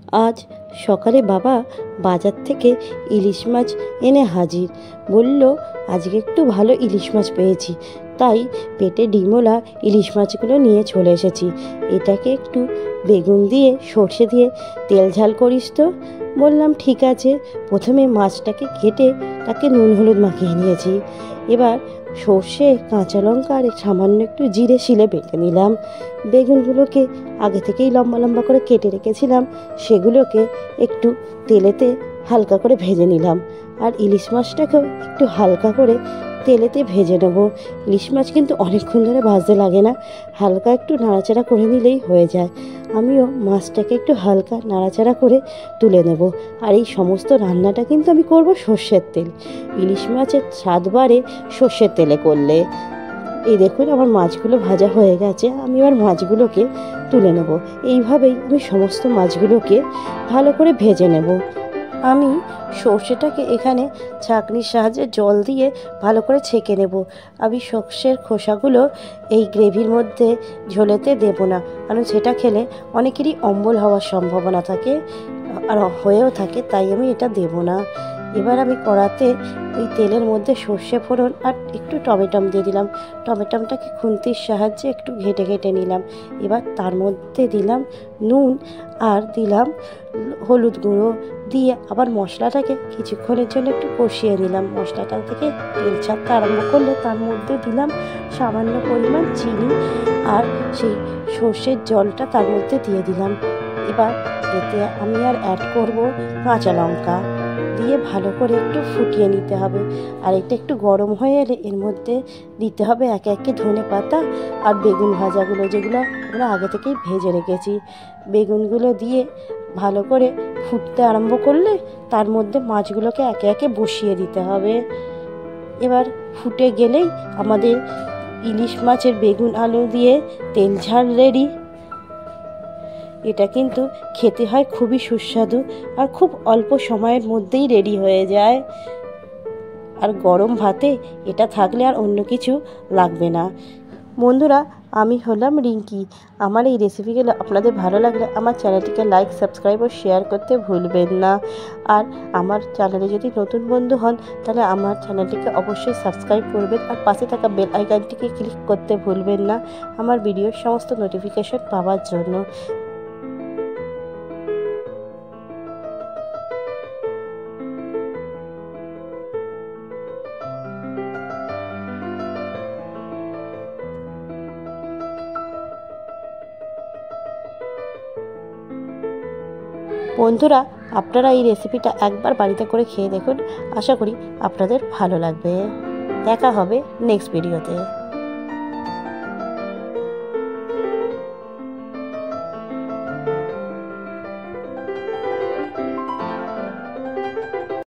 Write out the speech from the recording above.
আজ সকালে বাবা বাজার থেকে ইলিশ মাছ এনে হাজির। বলল আজকে একটু ভালো ইলিশ মাছ পেয়েছি, তাই পেটে ডিমওয়ালা ইলিশ মাছগুলো নিয়ে চলে এসেছি। এটাকে একটু বেগুন দিয়ে সর্ষে দিয়ে তেল ঝাল করিস তো। বললাম ঠিক আছে। প্রথমে মাছটাকে কেটে তাকে নুন হলুদ মাখিয়ে নিয়েছি। এবার সর্ষে, কাঁচা লঙ্কা আর সামান্য একটু জিরে শিলে বেটে নিলাম। বেগুনগুলোকে আগে থেকেই লম্বা লম্বা করে কেটে রেখেছিলাম, সেগুলোকে একটু তেলেতে হালকা করে ভেজে নিলাম। আর ইলিশ মাছটাকেও একটু হালকা করে তেলেতে ভেজে নেব। ইলিশ মাছ কিন্তু অনেকক্ষণ ধরে ভাজতে লাগে না, হালকা একটু নাড়াচাড়া করে নিলেই হয়ে যায়। আমিও মাছটাকে একটু হালকা নাড়াচাড়া করে তুলে নেব। আর এই সমস্ত রান্নাটা কিন্তু আমি করব সর্ষের তেল। ইলিশ মাছের স্বাদ বাড়ে সর্ষের তেলে করলে। এই দেখুন আমার মাছগুলো ভাজা হয়ে গেছে, আমি এবার মাছগুলোকে তুলে নেব। এইভাবেই আমি সমস্ত মাছগুলোকে ভালো করে ভেজে নেব। আমি সর্ষেটাকে এখানে ছাঁকনির সাহায্যে জল দিয়ে ভালো করে ছেঁকে নেব। আমি সর্ষের খোসাগুলো এই গ্রেভির মধ্যে ঝোলেতে দেব না, কারণ সেটা খেলে অনেকেরই অম্বল হওয়ার সম্ভাবনা থাকে আর হয়েও থাকে, তাই আমি এটা দেব না। এবার আমি কড়াতে ওই তেলের মধ্যে সর্ষে ফোড়ন আর একটু টমেটম দিয়ে দিলাম। টমেটমটাকে খুন্তির সাহায্যে একটু ঘেটে ঘেটে নিলাম। এবার তার মধ্যে দিলাম নুন আর দিলাম হলুদ গুঁড়ো দিয়ে আবার মশলাটাকে কিছুক্ষণের জন্য একটু কষিয়ে নিলাম। মশলাটা থেকে তেল ছাড়তে আরম্ভ করলে তার মধ্যে দিলাম সামান্য পরিমাণ চিনি আর সেই সর্ষের জলটা তার মধ্যে দিয়ে দিলাম। এবার এতে আমি আর অ্যাড করব কাঁচা লঙ্কা দিয়ে ভালো করে একটু ফুটিয়ে নিতে হবে। আর এটা একটু গরম হয়ে এলে এর মধ্যে দিতে হবে একে একে ধনে পাতা আর বেগুন ভাজাগুলো, যেগুলো আমরা আগে থেকেই ভেজে রেখেছি। বেগুনগুলো দিয়ে ভালো করে ফুটতে আরম্ভ করলে তার মধ্যে মাছগুলোকে একে একে বসিয়ে দিতে হবে। এবার ফুটে গেলেই আমাদের ইলিশ মাছের বেগুন আলু দিয়ে তেল ঝাল রেডি। এটা কিন্তু খেতে হয় খুবই সুস্বাদু আর খুব অল্প সময়ের মধ্যেই রেডি হয়ে যায়। আর গরম ভাতে এটা থাকলে আর অন্য কিছু লাগবে না। বন্ধুরা, আমি হলাম রিঙ্কি। আমার এই রেসিপিগুলো আপনাদের ভালো লাগলে আমার চ্যানেলটিকে লাইক, সাবস্ক্রাইব ও শেয়ার করতে ভুলবেন না। আর আমার চ্যানেলে যদি নতুন বন্ধু হন তাহলে আমার চ্যানেলটিকে অবশ্যই সাবস্ক্রাইব করবেন আর পাশে থাকা বেল আইকনটিকে ক্লিক করতে ভুলবেন না আমার ভিডিওর সমস্ত নোটিফিকেশন পাওয়ার জন্য। বন্ধুরা, আপনারা এই রেসিপিটা একবার বাড়িতে করে খেয়ে দেখুন, আশা করি আপনাদের ভালো লাগবে। দেখা হবে নেক্সট ভিডিওতে।